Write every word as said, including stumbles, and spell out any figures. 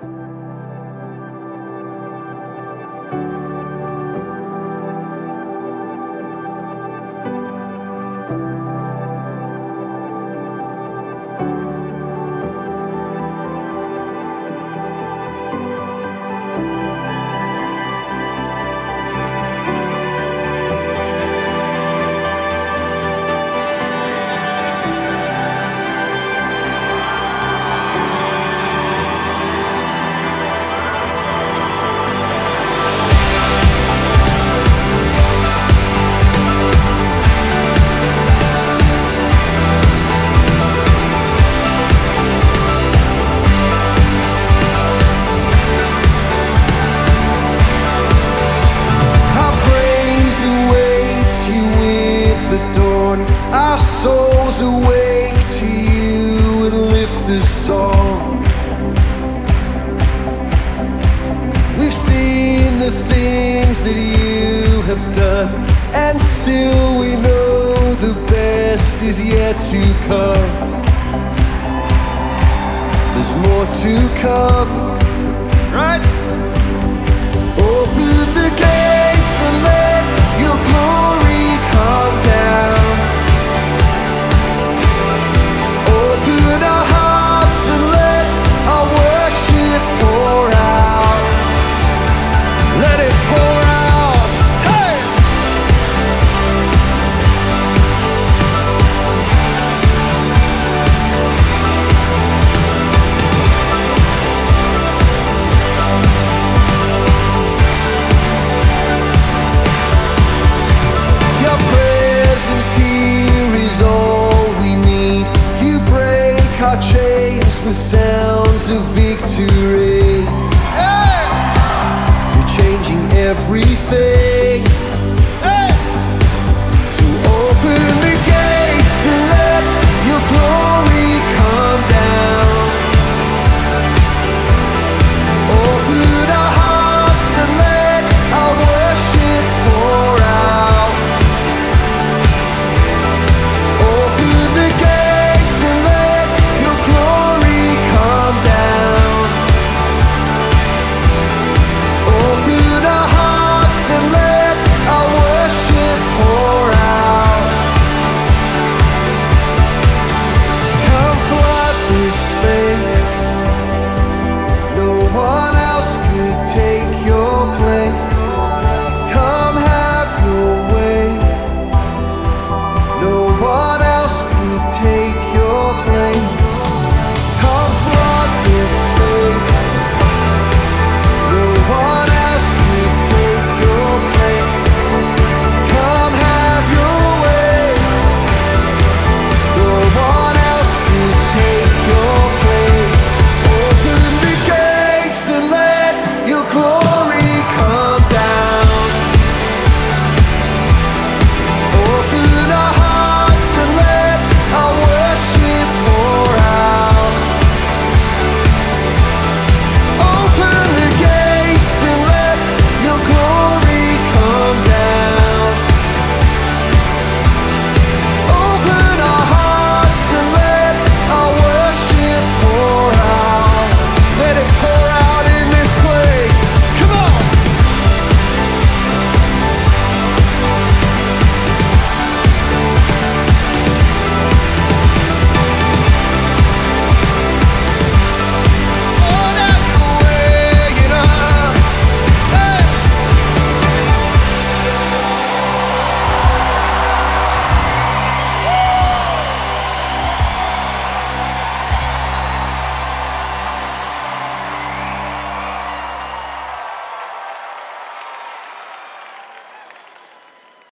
Our souls awake to you and lift a song. We've seen the things that you have done, and still we know the best is yet to come. There's more to come, right? Open the gates and let your glory come down. Open our hearts and let our worship pour out. Let it pour out. Hey! Your presence here is all we need. You break our chains with sounds of victory.